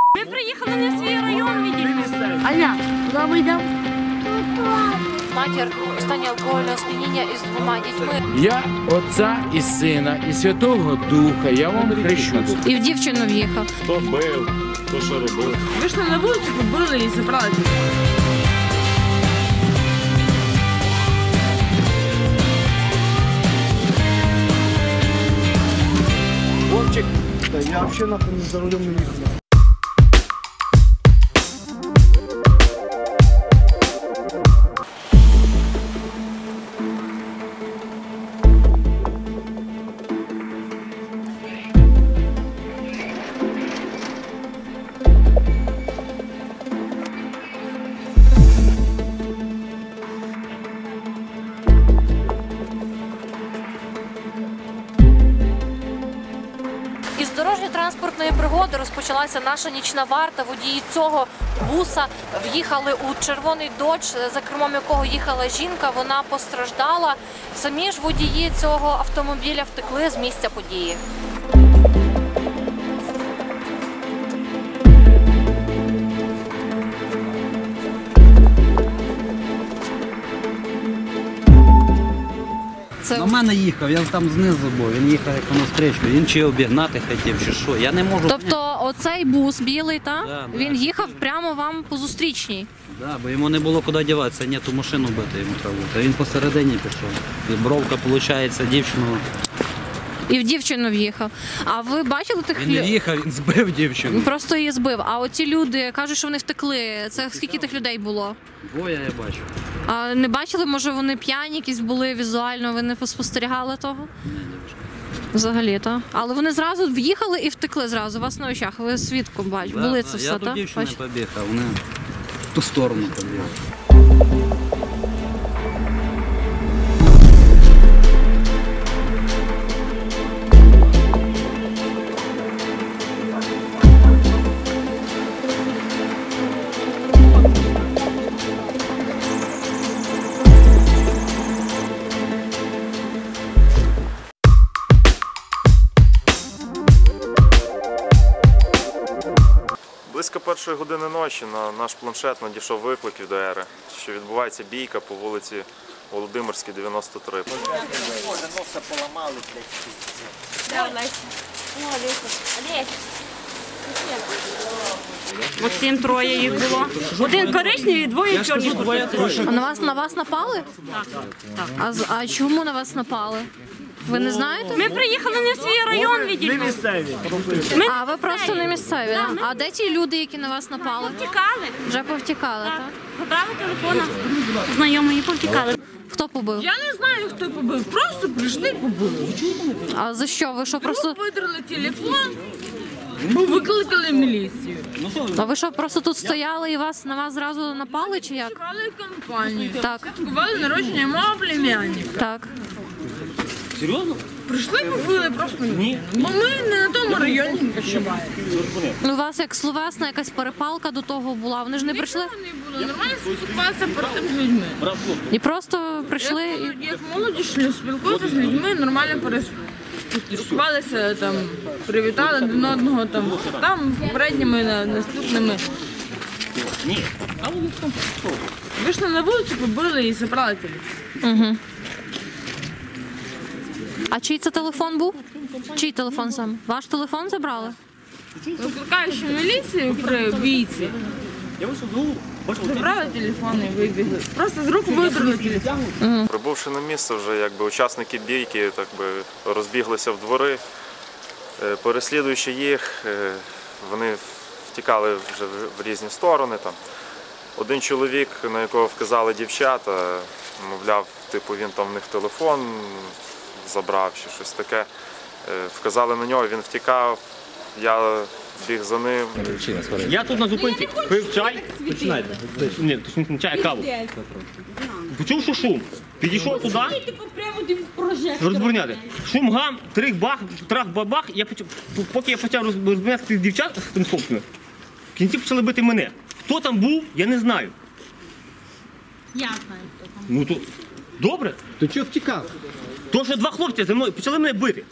Ми приїхали на свій район відділити. Аня, куди ми йдемо? Матір у стані алкогольного сп'яніння із 2 дітьми. Я Отця і Сина, і Святого Духа, я вам хрещу. І в дівчину в'їхав. Хто бив, хто що робив. Вийшли на вулицю, побили і забрали. Вовчик, Да я вообще нахуй за рулем не ехал. Із дорожньо-транспортної пригоди розпочалася наша нічна варта. Водії цього буса в'їхали у червоний додж, за кермом якого їхала жінка. Вона постраждала. Самі ж водії цього автомобіля втекли з місця події. На мене їхав, я там знизу був, він їхав як навстрічу, він чи обігнати хотів, чи що, я не можу. Тобто оцей бус білий, та? Да, Він да. їхав прямо вам по зустрічній? Да, бо йому не було куди діватися, ні, ту машину бити йому треба. А він посередині пішов. І бровка, виходить, дівчину. І в дівчину в'їхав. А ви бачили тих Він не в'їхав, він збив дівчину. Просто її збив. А оці люди кажуть, що вони втекли. Це скільки тих людей було? Двоє я бачу. А не бачили, може вони п'яні якісь були візуально, ви не спостерігали того? Ні, дівчинка. Взагалі, так. Але вони зразу в'їхали і втекли зразу, у вас на очах. Ви свідком бачите, були це все, я так? до дівчини побіг, а вони в ту сторону побігли. Близько 1-ї години ночі на наш планшет надійшов виклик від ОЕРи, що відбувається бійка по вулиці Володимирській, 93. Максим, троє їх було. Один коричневий, двоє чорні. А на вас напали? Так. А чому на вас напали? Ви не знаєте? Ми приїхали на свій район відділити. А ви просто не місцеві, так? А де ті люди, які на вас напали? Повтікали. Вже повтікали, так? Забрали телефона. Знайомі повтікали. Хто побив? Я не знаю, хто побив. Просто прийшли і побили. А за що? Ви що просто... Видрали телефон, викликали міліцію. А ви що, просто тут стояли і на вас зразу напали, чи як? Чекали компанію. Так. Святкували народження мого племянника. Так. Прийшли і побили просто. Ні. Бо ми не на тому районі почуваємо. Ну, у вас як словесна якась перепалка до того була, вони ж не прийшли? Не було. Нормально спілкуватися перед з людьми. І просто прийшли і... Як молоді спілкуються з людьми, нормально поспілкувалися, там, привітали один одного, там передніми, наступними. Вийшли на вулицю, побили і забрали телефон. Угу. А чий це телефон був? Чий телефон сам? Ваш телефон забрали? Викликаючи міліцію при бійці, забрали телефон і вибігли. Просто з рук видрали телефон. Прибувши на місце, вже учасники бійки розбіглися в двори. Переслідуючи їх, вони втікали вже в різні сторони. Один чоловік, на якого вказали дівчата, мовляв, він там в них телефон забрав чи щось таке. Вказали на нього, він втікав, я біг за ним. Я тут на зупинці пив чай. Починайте. Ні, точніше не чай, а каву. Почув, що шум. Підійшов туди. Розбороняти. Шум гам, трах-бабах. Поки я почав розбороняти тих дівчат з тим хлопцями, в кінці почали бити мене. Хто там був, я не знаю. Я знаю, хто там. Ну то добре. Ти чого втікав? То, що 2 хлопці за мною почали мене бити.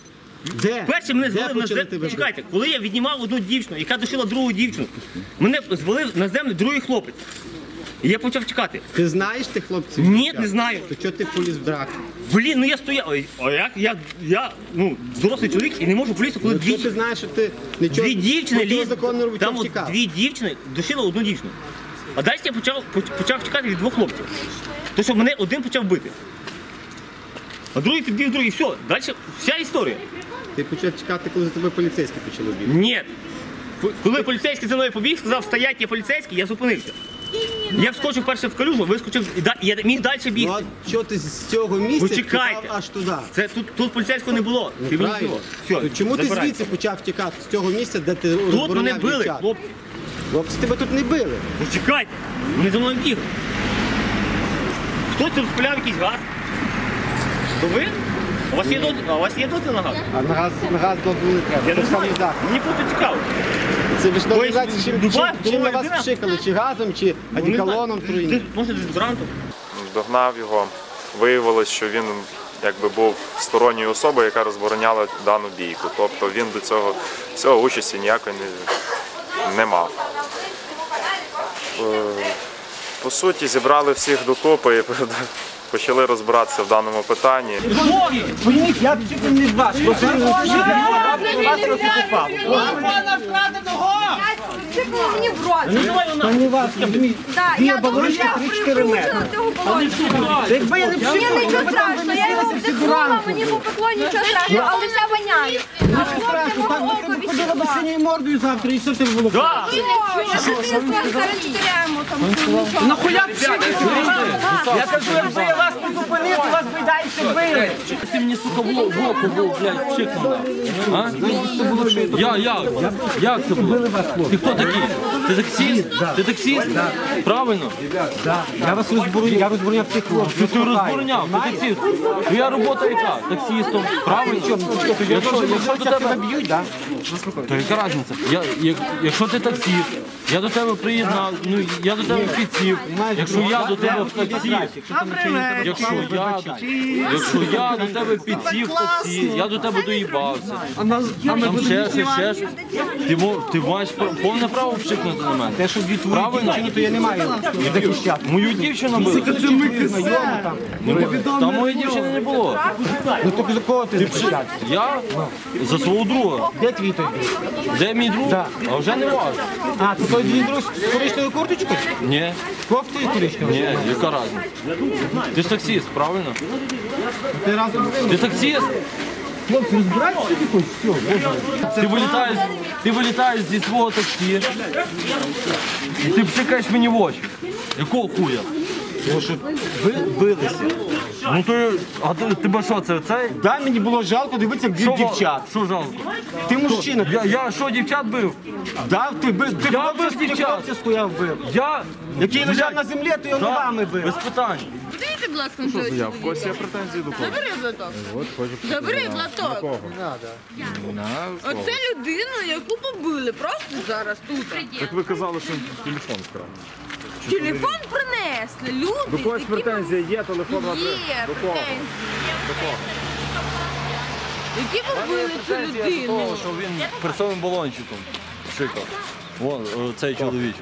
Де? Перше мене Де звалив на почали землю. тебе? Чекайте, коли я віднімав одну дівчину, яка душила другу дівчину, мене звалив на землю другий хлопець. І я почав чекати. Ти знаєш тих хлопців? Ні, не знаю. То чого ти поліз в драку? Блін, ну я стояв. Ой, а як я дорослий чоловік і не можу полізти, коли Ну, чого ти знаєш, що ти нічого дві дівчини ліз, законно там от втікав? дві дівчини душили одну дівчину. А далі я почав втікати від двох хлопців. То що мене один почав бити. А другий підбіг другий. Все, далі вся історія. Ти почав чекати, коли за тебе поліцейські почали бігти. Ні. Коли поліцейський за мною побіг, сказав, стоять, я поліцейський, я зупинився. Я вскочив перше в калюжу, вискочив і я міг далі Ну бігти. а чого ти з цього місця Почекайте. втікав аж туди? Це тут поліцейського не було. Ти мені Правильно. все, То чому ти забирай. звідси почав втікати з цього місця, де ти Тут мене розбороняв били, дівчат? хлопці. Хлопці тебе тут не били. Почекайте, вони за мною бігли. Хтось розпиляв якийсь газ. То ви? У вас є дозвіл на газ? А на газ дозволу не треба. Я не Це знаю. організація. Мені просто цікаво. Це ви ж організація, чим на вас людина? пшикали? Чи газом, чи одеколоном труїним? Може, дезодорантом? Догнав його. Виявилось, що він якби був сторонньою особою, яка розбороняла дану бійку. Тобто він до цього участі ніякої не мав. По суті, зібрали всіх докупи і почали розбиратися в даному питанні. Я чуть не бачу. Мені в рот. Та не вас, Я балончики 3-4 метри. Якби я не Мені нічого страшного, я його вдихнула, мені попекло, нічого страшного, але вся воняє. А хлопці мого око ходила би відчуває. синьою мордою завтра і все ти було. Да. Я зараз теряємо там нічого. Нахуя Я кажу, якби я вас не зупинив, то вас би далі били. Ти мені, сука, в око був, блядь, пшикнув. А? Як це було? Ти хто такий? Ти таксист? Ти таксист? Правильно? Я вас розбороняв цих хлопців. Ти розбороняв, ти таксист. Твоя робота яка? Таксистом. Правильно? Якщо до тебе б'ють, так? то яка різниця? Якщо ти таксист, я до тебе приєднав, я до тебе підсів. Якщо я до тебе в таксі, якщо я до тебе підсів в таксі, я до тебе доїбався. Там ще щось. Ти маєш повне право вшикнути на мене. Те, що дві твої Правильно? дівчини, то я не маю захищати. Мою дівчину били. Там моєї дівчини не було. Ну тільки за кого ти захищати? Я за свого друга. Де твій той друг? Де мій друг? А вже не важко. А, це той твій друг з коричневою курточкою? Ні, Кофтою коричневою? ні, яка різниця? Ти ж таксист, правильно? Ти разом з ним? Ти таксист? Хлопці, розбирайтеся собі хоч, все, Ти вилітаєш зі свого таксі і ти пшикаєш мені в очі. Якого хуя? Тому що ви билися. Ну то, а тебе що, це цей? Дай мені було жалко дивитися, як б'ють дівчат. Що жалко? Ти мужчина. Я що, дівчат бив? Дав ти бив, ти Я бив дівчат. хлопця стояв бив. Я... Який лежав Блядь, на землі, то його да, ногами бив. без питань. Подивіться, будь ласка, на свою заявку. Ось є претензії до кого? Забери блаток. Забери блаток. Оце людину, яку побили, просто зараз тут. Так ви казали, що телефон вкрав. Телефон принесли, люди. До когось претензія є, телефон Є претензії. Які побили цю людину? Того, що він перцовим балончиком пшикав. Вон, цей чоловічок.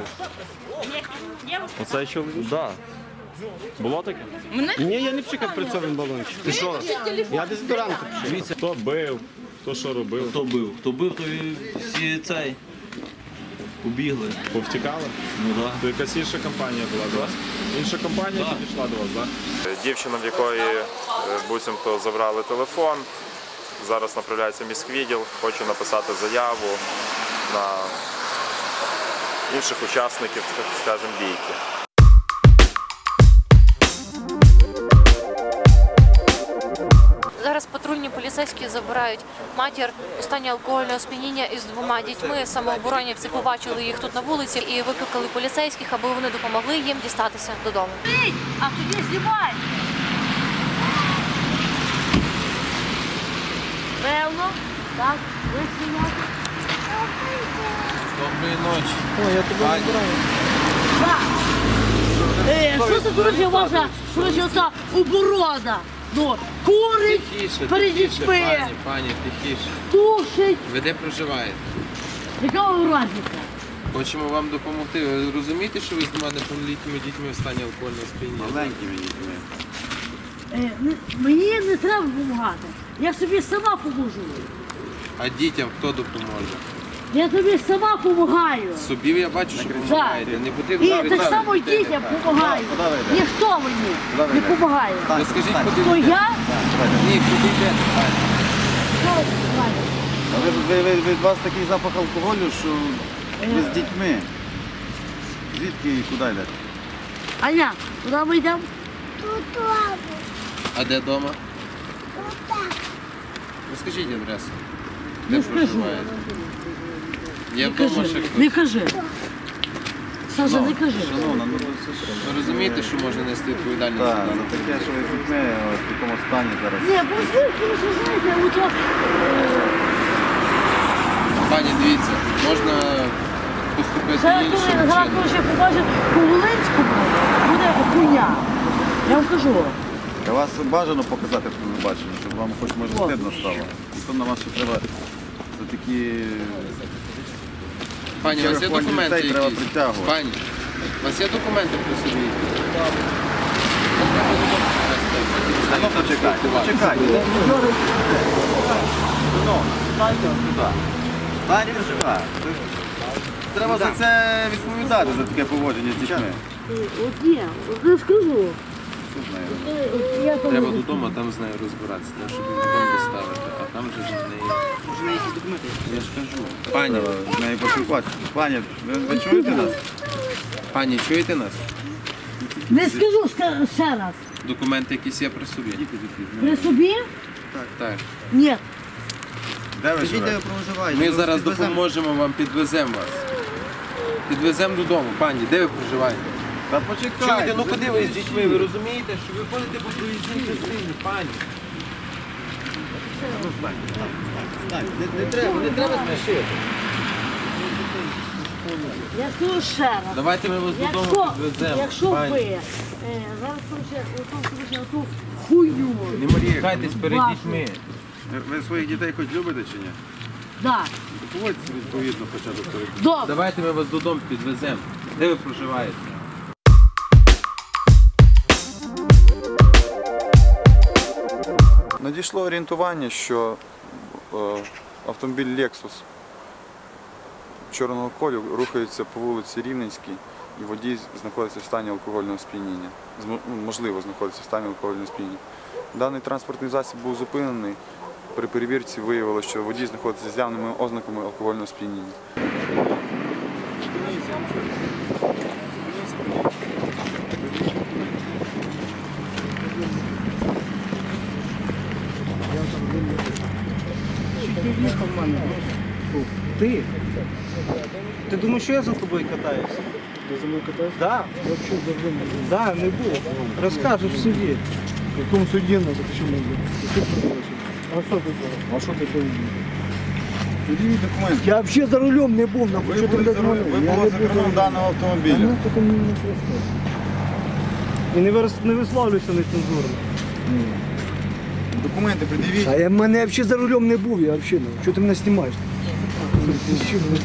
Оцей чоловік? Да. Було таке? Ні, я не пшикав прицовим балончиком. Ти що? Я дезодорант пшикав. Хто бив, хто що робив? Хто бив, то і всі цей побігли. Повтікали? Ну да. То якась інша компанія була до вас? Інша компанія підійшла до вас, так? Дівчина, в якої буцімто забрали телефон, зараз направляється в міськвідділ, хоче написати заяву на інших учасників, скажімо, бійки. Зараз патрульні поліцейські забирають матір у стані алкогольного сп'яніння із 2 дітьми. Самооборонівці побачили їх тут на вулиці і викликали поліцейських, аби вони допомогли їм дістатися додому. А тоді знімай. Певно. Так, ви знімати. Доброї ночі. Що це, друзі, ваша, друзі, оця оборода? Ну, курить перед дітьми, Пані, тихіше. тушить. Ви де проживаєте? Яка вам разниця? Хочемо вам допомогти. Ви розумієте, що ви з двома неповнолітніми дітьми в стані алкогольного сп'яніння? Маленькими дітьми. Мені не треба допомагати. Я собі сама поможу. А дітям хто допоможе? Я тобі сама допомагаю. Собі я бачу, що ви Так. допомагаєте. Не потрібно І навіть так само дітей дітям не допомагаю. Ніхто мені не допомагає. Ви скажіть, куди То ви йдете? я? Ні, куди йдете? Від вас такий запах алкоголю, що ви з дітьми. Звідки і куди йдете? Аня, куди ми йдемо? А де вдома? Ви скажіть адресу. Де Не скажу. проживаєте? Є Не вдома кажи. ще хтось? Не кажи. Саша, не кажи. Шановна, ну Ви розумієте, що може нести відповідальність? так, за за дану? таке, що ви з дітьми в такому стані зараз. Ні, бо звідки ви ж знаєте, от я... Пані, дивіться, можна поступити Зараз іншим коли зараз чином. ще покаже по Волинському, буде хуйня. Я вам кажу. Для вас бажано показати в телебаченні, щоб вам хоч може стидно стало. І то на вас ще треба за такі... Пані, у вас є Червоні документи дітей треба якісь? притягувати. Пані, у вас є документи при собі? Ну, почекайте, почекайте. Ну, станьте сюди. Станьте сюди. Треба за це відповідати, за таке поводження з дітьми. От є, от я скажу. Я там... Треба додому, там з нею розбиратися, треба, щоб її додому доставити, а там вже з нею... Я ж кажу. Пані, З нею поспілкуватися. Пані, ви чуєте нас? пані, чуєте нас? Не скажу ще раз. Документи якісь є при собі? При собі? Так. Ні. Де ви живете? Ми зараз допоможемо вам, підвеземо вас. Підвеземо додому. Пані, де ви проживаєте? Та почекайте. Чуєте, ну куди ви з дітьми? Ви розумієте, що ви ходите по проїзній частині, пані? Не треба смішити. Я скажу ще раз. Давайте ми вас додому підвеземо. Якщо ви пані. зараз оту хуйню. Не морікайтесь перед дітьми. Ви своїх дітей хоч любите чи ні? Да. Поводьтеся відповідно хоча б перед. Добре. Давайте ми вас додому підвеземо. Де ви проживаєте? Надійшло орієнтування, що автомобіль Lexus чорного кольору рухається по вулиці Рівненській і водій знаходиться в стані алкогольного сп'яніння. Можливо, знаходиться в стані алкогольного сп'яніння. Даний транспортний засіб був зупинений. При перевірці виявилося, що водій знаходиться з явними ознаками алкогольного сп'яніння. Ти? Ти думаєш, що я за тобою катаюся? Ти за мною катаєшся? Так. Взагалі завжди не було. Так, не було. Розкажеш в суді. В якому суді не запишемо? А що ти було? А що ти повинен? Тоді документи. Я взагалі за рулем не був. Ви були за кермом даного автомобіля. Ну, таке мені не просто. І не висловлюйся нецензурно. Документи пред'явіть. А я мене взагалі за рулем не був, я взагалі не. Чого ти мене знімаєш? Ти що, не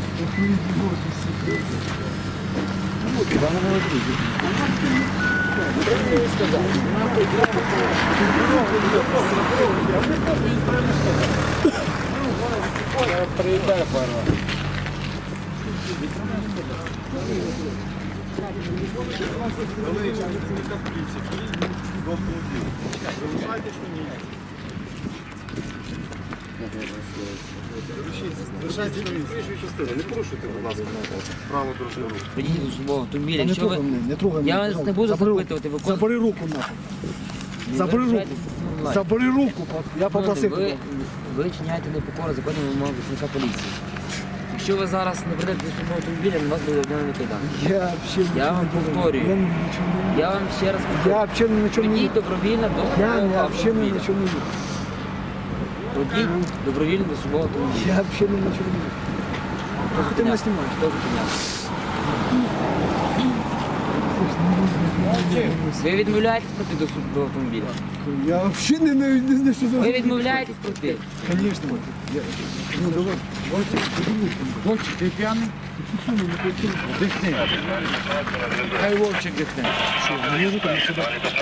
Не порушуйте, будь ласка, право дорожнього руху. Підійдіть до свого автомобіля. не Якщо трогай ви... мене, не трогай мене. Я вас не буду запитувати, ви Забери руку нахуй. Забери руку. Забери руку, я попросив ви, тебе. ви чиняєте непокору законним вимогам працівника поліції. Якщо ви зараз не прийдете до свого автомобіля, на вас буде об'явлено кайдан. Я вам повторюю. Я вам ще раз повторюю. Я взагалі ні на чому не Прийдіть їду. добровільно до Я свого взагалі ні автомобіля. на чому не їду. Прийдіть добровільно до свого автомобіля. Я взагалі ні на чому не їду. Ти мене знімаєш. Хто зупиняв? Ви відмовляєтесь пройти доступ до автомобіля? Я взагалі не знаю, що за... Ви відмовляєтесь пройти? Звісно. Ну, давай. Вовчик, ти п'яний? Дихни. Хай Вовчик дихне. Що, не їду там сюди?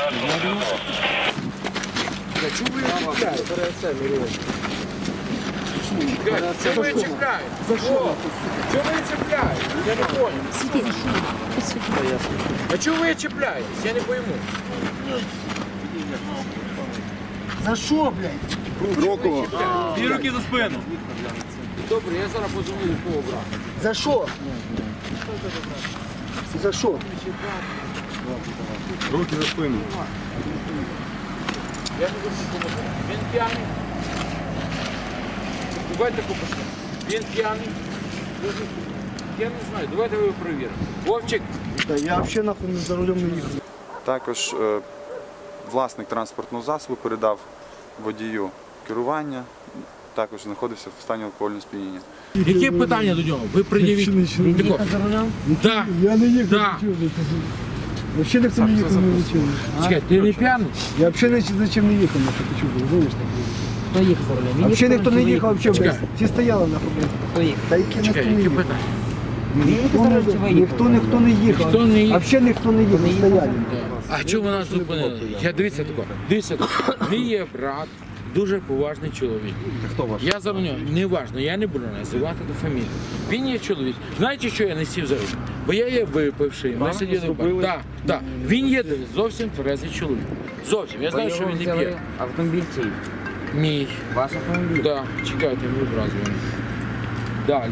Чого ви його чіпляєте? Чого ви чіпляєте? За що? Чого ви чіпляєте? Я не понял. А чого ви чіпляєте? Я не пойму. За що, блядь? Рокова. Дві руки за спину. Добре, я зараз позвоню до твого брата. За що? За що? Руки за спину. Я не допоможу. Він п'яний. Давайте попишемо. Він п'яний. Я не знаю, давайте ви перевіримо. Вовчик. Та я взагалі нахуй за рулем не їхав. Також власник транспортного засобу передав водію керування, також знаходився в стані алкогольного сп'яніння. Які питання до нього? Ви пред'явіть. Він їхав за рулем? Так. Я не їхав. Да. Взагалі ніхто не їхав, не вчив. Чекай, ти не п'яний? Я взагалі за чим не їхав, нахуй, ти чого, знаєш, так. Хто їхав за рулем? А взагалі ніхто не їхав, взагалі, Чекай. блядь. Всі стояли, нахуй, блядь. Хто їхав? Та які ніхто Чекай, не які їхав. питання? Він їхав за рулем чи ви їхали? Ніхто не їхав. Ніхто не їхав. А взагалі ніхто не їхав, стояли. А чому ви нас зупинили? Я дивіться тако. Дивіться тако. Мій є брат, дуже поважний чоловік. Хто ваш? Я за нього, не важно, я не буду називати до фамілії. Він є чоловік. Знаєте, що я не сів за руль? Бо я є випивший, ми сиділи в барі. Так, так. Він є зовсім тверезий чоловік. Зовсім. Я знаю, що він не п'є. Автомобіль чий? Мій. Ваш автомобіль? Так, чекайте, мій брат дзвонить. Далі.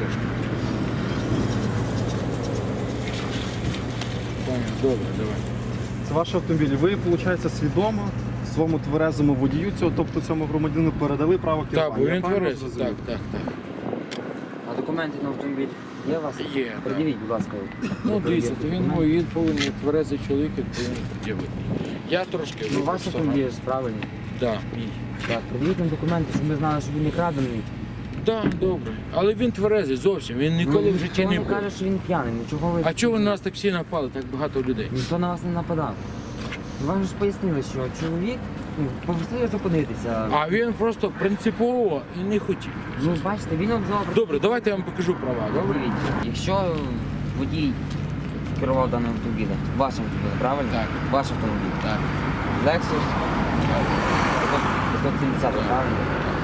Добре, давай. Це ваш автомобіль. Ви, виходить, свідомо своєму тверезому водію цього, тобто цьому громадянину передали право керування. Так, бо Я він правильно тверезий. зрозумів? Так, так, так. А документи на автомобіль є у вас? Є, так. Придивіть, будь ласка. Ну, дивіться, то він повинен тверезий чоловік, він повинен пред'явити. Я трошки Ну, ваш автомобіль ж правильний. Так, мій. Так, придивіть нам документи, щоб ми знали, що він не крадений. Так, добре. Але він тверезий зовсім, він ніколи в житті не Ніхто був. каже, що він п'яний. Ну, чого ви... А чого на нас так всі напали, так багато людей? Ніхто на вас не нападав. Вам ж пояснили, що чоловік попросив зупинитися. А він просто принципово і не хотів. Ну, бачите, він обзав... Добре, давайте я вам покажу права, добре? Якщо водій керував даним автомобілем, вашим автомобілем, правильно? Так. Ваш автомобіль. Так. Lexus 570, правильно?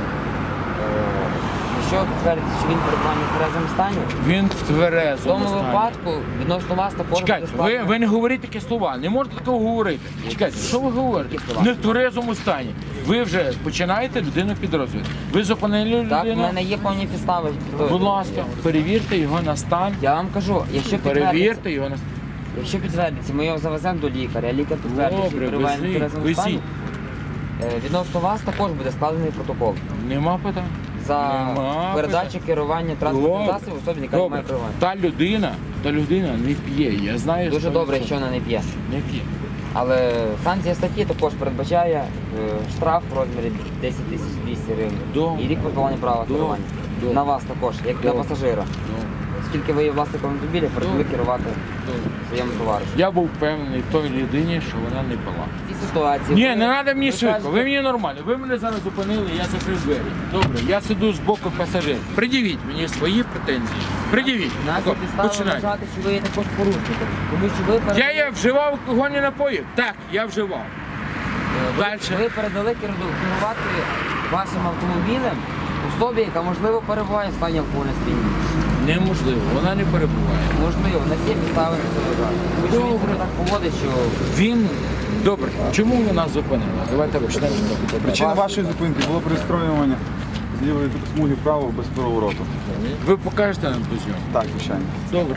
Якщо підтвердиться, що він перебуває в тверезому стані, Він в в тверезому тому стані. випадку відносно вас також Чекайте, буде складено. ви не говорите такі слова, не можете такого говорити. Чекайте, що ви говорите? Які слова? Не в тверезому стані. Ви вже починаєте людину підрозвити. Ви зупинили Так, в людину. мене є повні підстави. Будь ласка, перевірте його на стан. Я вам кажу, якщо підтвердиться, Перевірте його на стан. якщо підтвердиться, ми його завеземо до лікаря, лікар підтвердить, що Добре, перебуває в везіть, тверезому стані. везіть. Відносно вас також буде складений протокол Нема питань. за Нема передачу керування транспортним Добре. засобом особі, яка не має Добре. керування. Та людина не п'є. Я знаю, Дуже що добре, це. якщо вона не п'є. Не п'є. Але санкція статті також передбачає штраф в розмірі 10 200 гривень Добре. і рік позбавлення права Добре. керування. Добре. На вас також, як Добре. на пасажира. Оскільки ви є власником автомобіля, передали керувати своєму товаришу. Я був впевнений в той людині, що вона не пила. В цій ситуації... Ні, ви- не треба мені ви швидко, кажете- ви мені нормально. Ви мене зараз зупинили, я закрив двері. Добре, я сиду з боку пасажирів. Придивіть мені свої претензії. Придивіть. Нас Тако, є підстави починайте. вважати, що ви є також порушником. Тому що ви передали... Я вживав алкогольні напої? Так, я вживав. Дальше. Ви передали керувати вашим автомобілем особі, яка, можливо, перебуває в стані алкогольного сп'яніння. Неможливо, вона не перебуває. Можливо, у нас є підстави на це вважати. Тому що він себе так поводить, що... Він... Добре, чому ви нас зупинили? Давайте почнемо з того. Причина вашої зупинки було перестроювання з лівої смуги вправо без повороту. Ви покажете нам ту зйомку? Так, звичайно. Добре.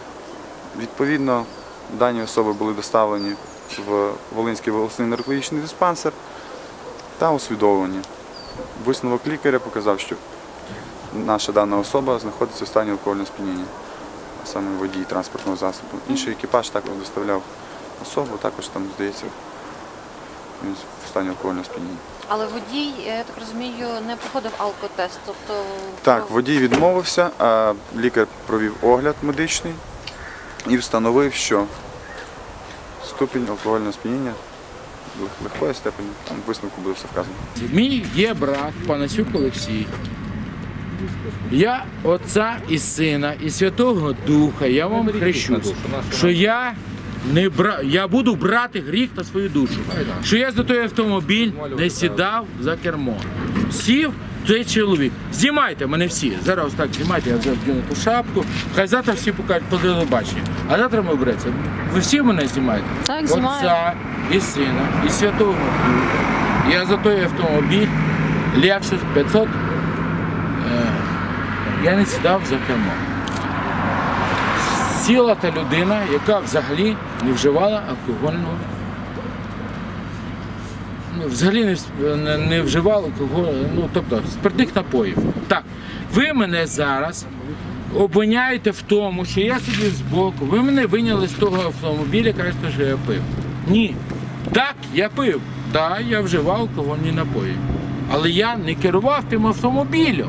Відповідно, дані особи були доставлені в Волинський обласний наркологічний диспансер та освідомлені. Висновок лікаря показав, що наша дана особа знаходиться в стані алкогольного сп'яніння, а саме водій транспортного засобу. Інший екіпаж також доставляв особу, також там, здається, він в стані алкогольного сп'яніння. Але водій, я так розумію, не проходив алкотест. Тобто Так, водій відмовився, а лікар провів огляд медичний і встановив, що ступінь алкогольного сп'яніння легкої степені, там в висновку буде все вказано. Мій є брат Панасюк Олексій. Я Отця і Сина, і Святого Духа, я вам хрещусь, що я буду брати гріх на свою душу, що я за той автомобіль не сідав за кермо. Сів той чоловік. Знімайте мене всі. Зараз так знімайте, я вдягну ту шапку. Хай завтра всі покажуть по телебаченню. А завтра ми береться. Ви всі мене знімаєте? Так, знімаю. Отця і Сина, і Святого Духа. Я за той автомобіль Lexus 500 я не сідав за кермо. Сіла та людина, яка взагалі не вживала алкогольного. Взагалі не вживала алкогольного, тобто спиртних напоїв. Так, ви мене зараз обвиняєте в тому, що я сидів збоку, ви мене виняли з того автомобіля, кажете, що я пив. Ні. Так, я пив. Так, я вживав алкогольні напої. Але я не керував тим автомобілем.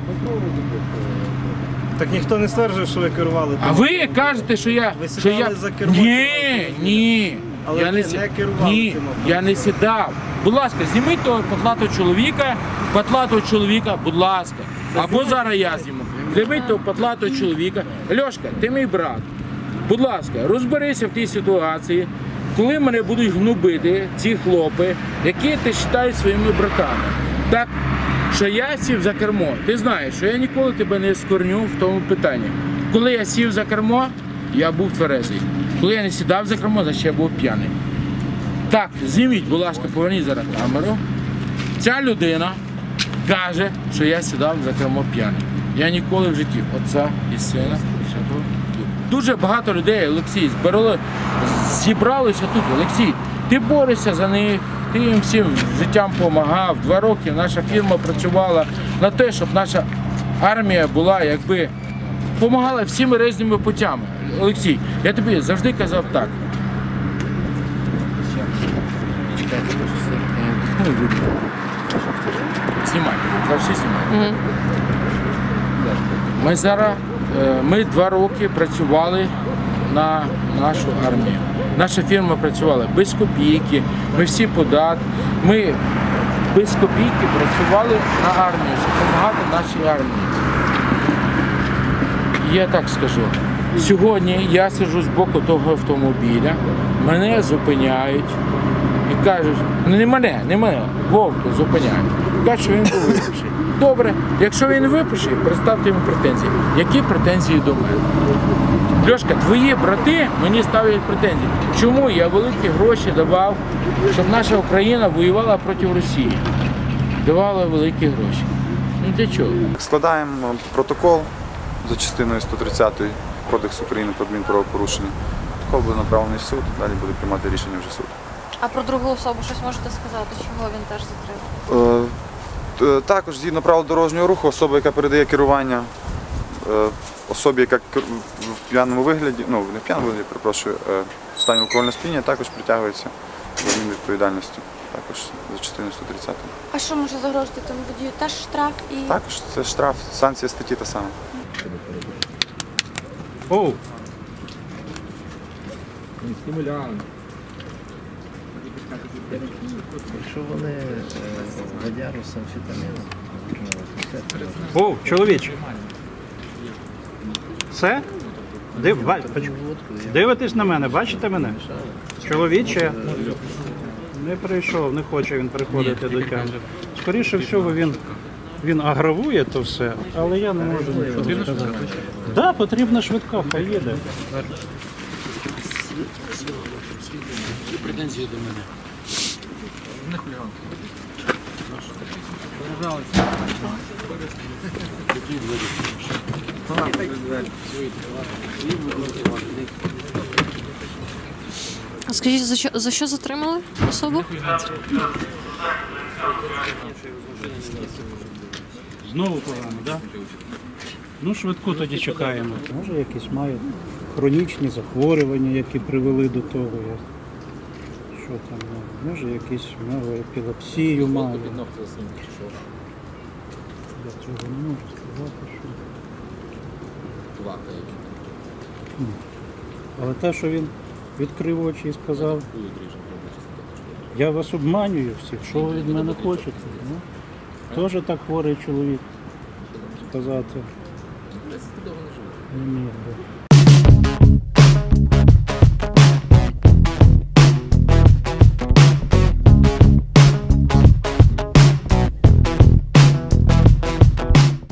Так ніхто не стверджує, що ви керували. А ви кажете, що я... Ви сідали за кермо? Ні. Але я ви не керували Ні, цим автомобілем. я не сідав. Будь ласка, зніміть того потлатого чоловіка, будь ласка. Або зараз я зніму. Зніміть того потлатого чоловіка. Льошка, ти мій брат. Будь ласка, розберися в тій ситуації, коли мене будуть гнобити ці хлопи, які ти вважаєш своїми братами. Так, що я сів за кермо. Ти знаєш, що я ніколи тебе не скорню в тому питанні. Коли я сів за кермо, я був тверезий. Коли я не сідав за кермо, значить я був п'яний. Так, зніміть, будь ласка, поверніть зараз камеру. Ця людина каже, що я сідав за кермо п'яний. Я ніколи в житті Отця і Сина і Святого Духа. Дуже багато людей, Олексій, зібралися тут. Олексій, ти борешся за них, ти їм всім життям допомагав. 2 роки наша фірма працювала на те, щоб наша армія була, якби, допомагала всіми різними путями. Олексій, я тобі завжди казав так. Знімай, завжди знімай. Ми 2 роки працювали на нашу армію. Наша фірма працювала без копійки, ми всі податки, ми без копійки працювали на армію, щоб допомагати нашій армії. Я так скажу, сьогодні я сиджу з боку того автомобіля, мене зупиняють і кажуть, не мене, Вовку зупиняють. Кажуть, що він був випивший. Добре, якщо він випивший, представте йому претензії. Які претензії до мене? Льошка, твої брати мені ставлять претензії. Чому я великі гроші давав, щоб наша Україна воювала проти Росії? Давала великі гроші. Ну для чого? Складаємо протокол за частиною 130 Кодексу України про адмінправопорушення. Протокол буде направлений в суд, далі буде приймати рішення вже суд. А про другу особу щось можете сказати, чого він теж закрив? Також згідно правил дорожнього руху, особа, яка передає керування особі, яка в п'яному вигляді, не в п'яному вигляді, перепрошую, в стані алкогольного сп'яніння, також притягується до адмінвідповідальності, також за частиною 130. А що може загрожувати тому водію? Теж штраф і... Також це штраф, санкція статті та сама. Оу! Якщо вони водяру з амфетаміном. Оу, чоловіче. Все? Дивитесь на мене, бачите мене? Чоловіче. Не прийшов, не хоче він приходити до тями. Скоріше всього він агравує то все, але я не можу нічого сказати. Так, потрібна швидка, хай їде. Які претензії до мене? Не хуліган. А скажіть, за що затримали особу? Знову погано, так? Ну, швидку тоді чекаємо. Може, якісь мають хронічні захворювання, які привели до того. Що там, може, якісь епілепсію має. Я цього не можу сказати, що... Але те, що він відкрив очі і сказав, я вас обманюю всіх, що ви від мене хочете. Ну, теж так хворий чоловік сказати не міг би.